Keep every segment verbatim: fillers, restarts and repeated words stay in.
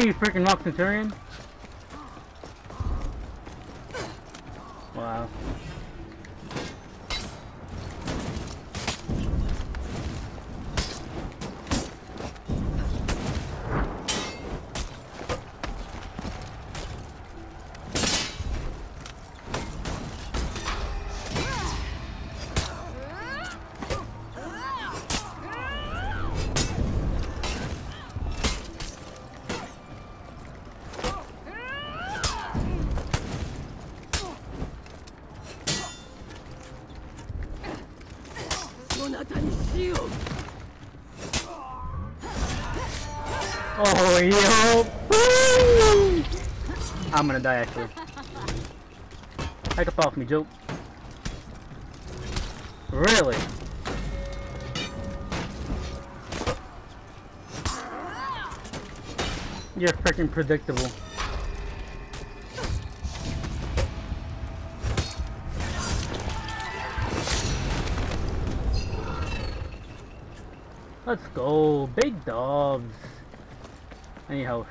you freaking rock Centurion? Wow. Oh, yo! Woo! I'm gonna die actually. Back up off me, joke. Really? You're freaking predictable. Let's go, big dogs. Anyhow.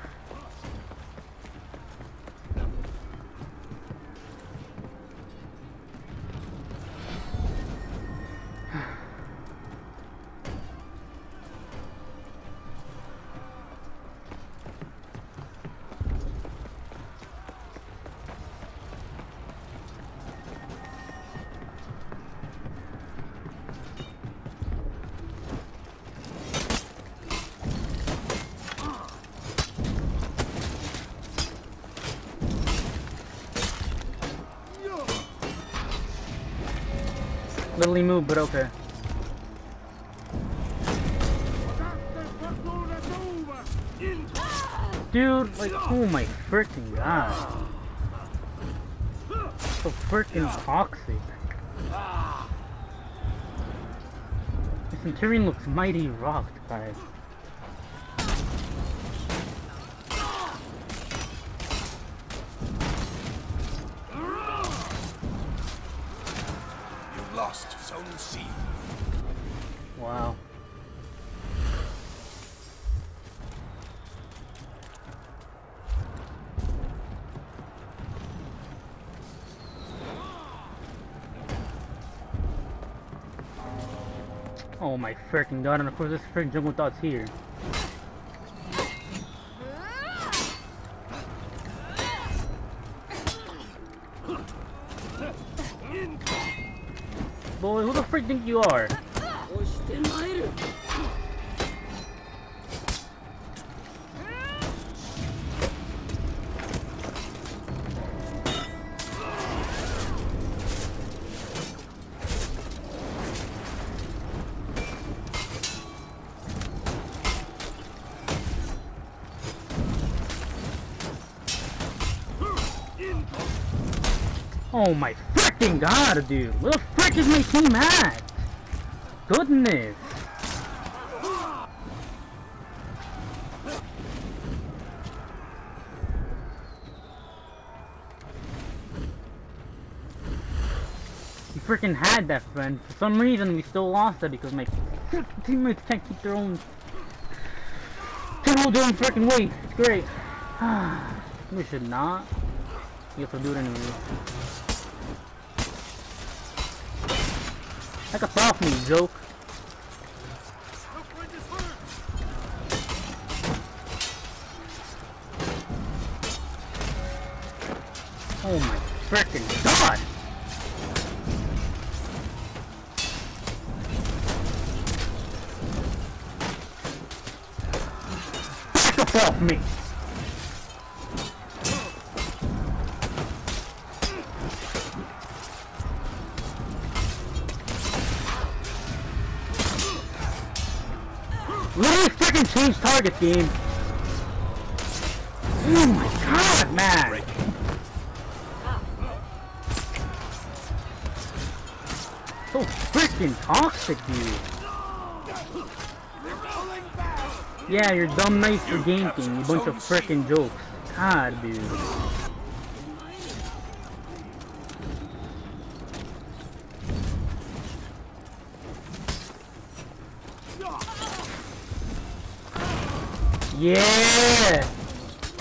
Literally moved, but okay. Dude, like, oh my freaking god. So freaking toxic. The Centurion looks mighty rocked, guys. Wow. Oh my freaking god, and of course this freaking jungle thought's here. Boy, who the freak think you are? Oh my freaking god, dude! Where the frick is my team at? Goodness! We freaking had that, friend. For some reason, we still lost that because my teammates can't keep their own. Can't hold their own freaking weight. It's great. We should not. You have to do it anyway. Back up off me, joke. Oh my freaking god! Back up off me! Literally freaking change target, game. Oh my god, man. So freaking toxic, dude. Yeah, you're dumb nice for ganking, you bunch of freaking jokes. God, dude. Yeah!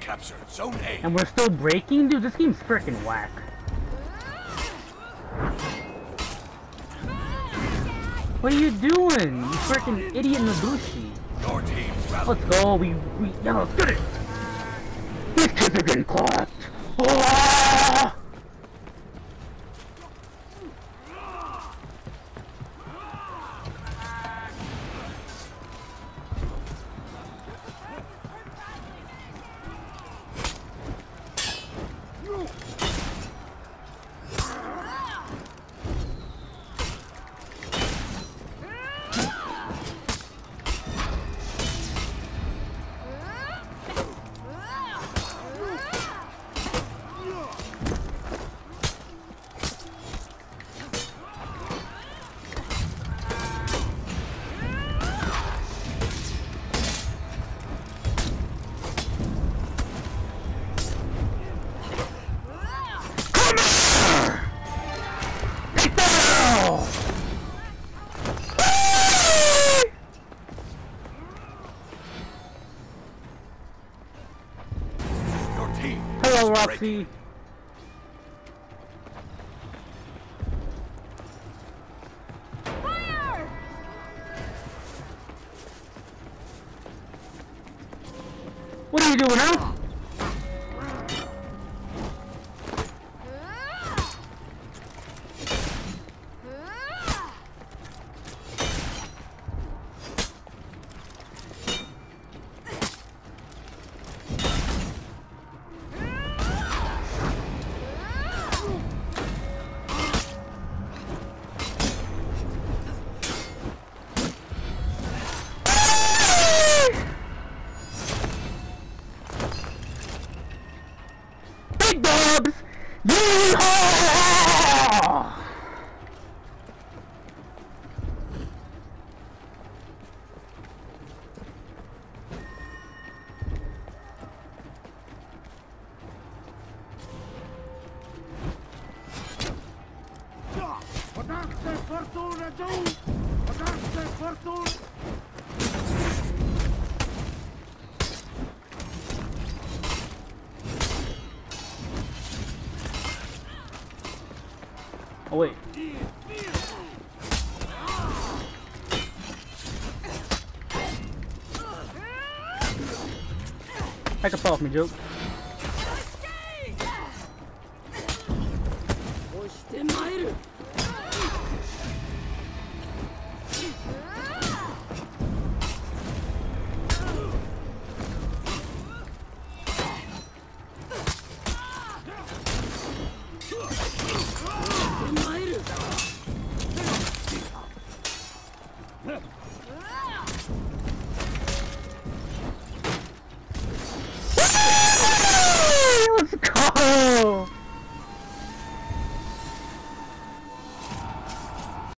captured Zone A. And we're still breaking? Dude, this game's freaking whack. What are you doing? You freaking idiot Nobushi. Your team rallied. Let's go, we, we, yeah, let's get it! These kids are getting clapped! Oh! Hello, Roxy. Fire! What are you doing, huh? Big dubs! Yeehaw! Podaste fortuna, Joe! Podaste fortuna! Oh wait. Back up off me, joke.